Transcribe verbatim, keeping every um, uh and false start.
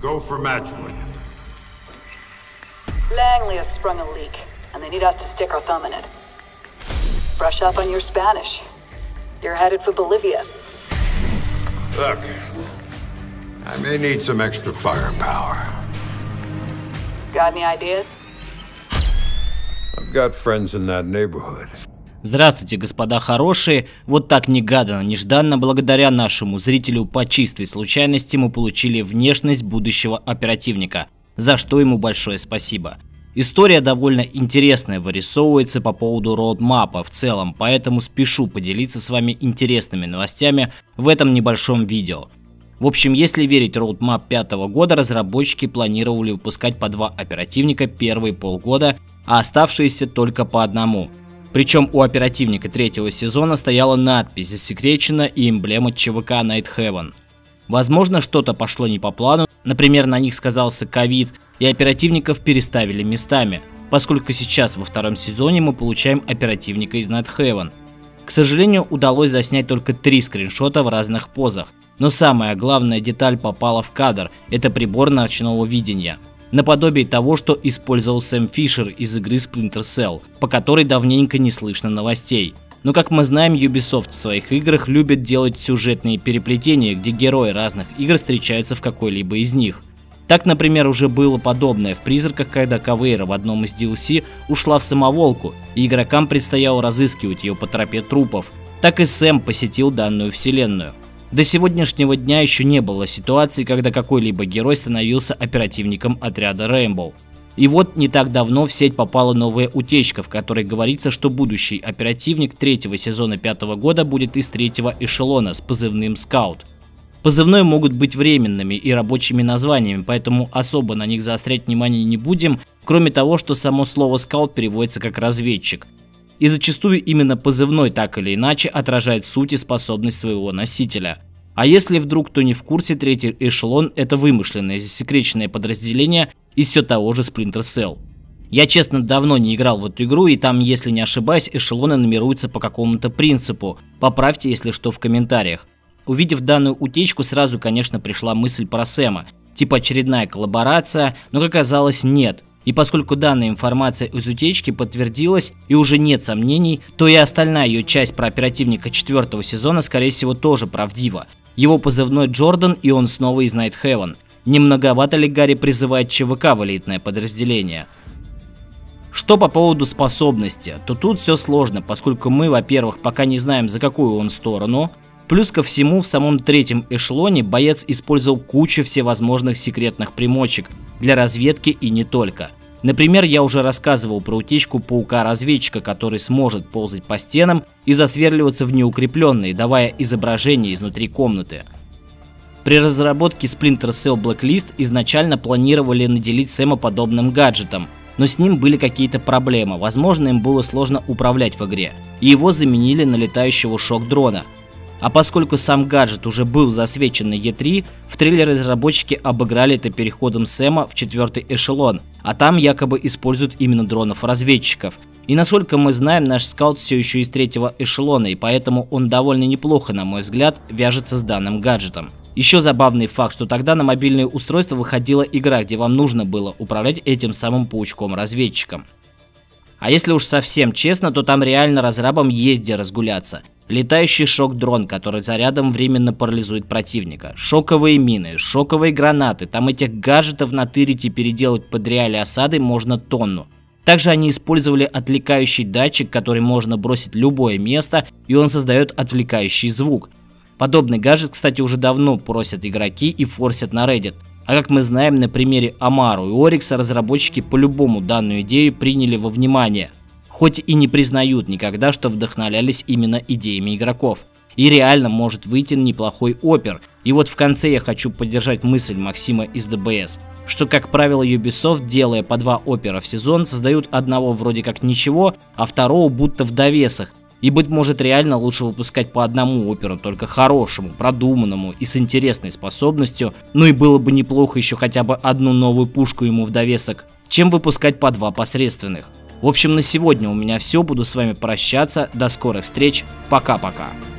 Go for Matchwood. Langley has sprung a leak, and they need us to stick our thumb in it. Brush up on your Spanish. You're headed for Bolivia. Look, I may need some extra firepower. Got any ideas? I've got friends in that neighborhood. Здравствуйте, господа хорошие. Вот так негаданно, нежданно, благодаря нашему зрителю по чистой случайности мы получили внешность будущего оперативника, за что ему большое спасибо. История довольно интересная вырисовывается по поводу роудмапа в целом, поэтому спешу поделиться с вами интересными новостями в этом небольшом видео. В общем, если верить роудмап пятого года, разработчики планировали выпускать по два оперативника первые полгода, а оставшиеся только по одному. Причем у оперативника третьего сезона стояла надпись «Засекречено» и эмблема ЧВК Night Haven. Возможно, что-то пошло не по плану, например, на них сказался ковид, и оперативников переставили местами, поскольку сейчас во втором сезоне мы получаем оперативника из Night Haven. К сожалению, удалось заснять только три скриншота в разных позах, но самая главная деталь попала в кадр – это прибор ночного видения. Наподобие того, что использовал Сэм Фишер из игры Splinter Cell, по которой давненько не слышно новостей. Но как мы знаем, Ubisoft в своих играх любит делать сюжетные переплетения, где герои разных игр встречаются в какой-либо из них. Так, например, уже было подобное в «Призраках», когда Кавейра в одном из ди эл си ушла в самоволку, и игрокам предстояло разыскивать ее по тропе трупов. Так и Сэм посетил данную вселенную. До сегодняшнего дня еще не было ситуации, когда какой-либо герой становился оперативником отряда Rainbow. И вот не так давно в сеть попала новая утечка, в которой говорится, что будущий оперативник третьего сезона пятого года будет из третьего эшелона с позывным «Скаут». Позывные могут быть временными и рабочими названиями, поэтому особо на них заострять внимание не будем, кроме того, что само слово «скаут» переводится как «разведчик». И зачастую именно позывной так или иначе отражает суть и способность своего носителя. А если вдруг кто не в курсе, третий эшелон – это вымышленное засекреченное подразделение из все того же Splinter Cell. Я честно давно не играл в эту игру, и там, если не ошибаюсь, эшелоны нумеруются по какому-то принципу. Поправьте, если что, в комментариях. Увидев данную утечку, сразу, конечно, пришла мысль про Сэма. Типа очередная коллаборация, но как оказалось, нет. И поскольку данная информация из утечки подтвердилась и уже нет сомнений, то и остальная ее часть про оперативника четвертого сезона, скорее всего, тоже правдива. Его позывной Джордан, и он снова из Night Haven. Не многовато ли Гарри призывает ЧВК в элитное подразделение? Что по поводу способности, то тут все сложно, поскольку мы, во-первых, пока не знаем, за какую он сторону. Плюс ко всему, в самом третьем эшелоне боец использовал кучу всевозможных секретных примочек для разведки и не только. Например, я уже рассказывал про утечку паука-разведчика, который сможет ползать по стенам и засверливаться в неукрепленные, давая изображение изнутри комнаты. При разработке Splinter Cell Blacklist изначально планировали наделить Сэма подобным гаджетом, но с ним были какие-то проблемы, возможно, им было сложно управлять в игре, и его заменили на летающего шок-дрона. А поскольку сам гаджет уже был засвечен на и три, в трейлере разработчики обыграли это переходом Сэма в четвертый эшелон, а там якобы используют именно дронов-разведчиков. И насколько мы знаем, наш скаут все еще из третьего эшелона, и поэтому он довольно неплохо, на мой взгляд, вяжется с данным гаджетом. Еще забавный факт, что тогда на мобильные устройства выходила игра, где вам нужно было управлять этим самым паучком-разведчиком. А если уж совсем честно, то там реально разрабам есть где разгуляться. Летающий шок-дрон, который зарядом временно парализует противника, шоковые мины, шоковые гранаты, там этих гаджетов натырить и переделать под реалии осады можно тонну. Также они использовали отвлекающий датчик, который можно бросить в любое место, и он создает отвлекающий звук. Подобный гаджет, кстати, уже давно просят игроки и форсят на Reddit. А как мы знаем, на примере Амару и Орикса разработчики по-любому данную идею приняли во внимание, хоть и не признают никогда, что вдохновлялись именно идеями игроков. И реально может выйти неплохой опер. И вот в конце я хочу поддержать мысль Максима из ди би эс, что, как правило, Ubisoft, делая по два опера в сезон, создают одного вроде как ничего, а второго будто в довесах. И, быть может, реально лучше выпускать по одному оперу, только хорошему, продуманному и с интересной способностью, ну и было бы неплохо еще хотя бы одну новую пушку ему в довесок, чем выпускать по два посредственных. В общем, на сегодня у меня все, буду с вами прощаться, до скорых встреч, пока-пока.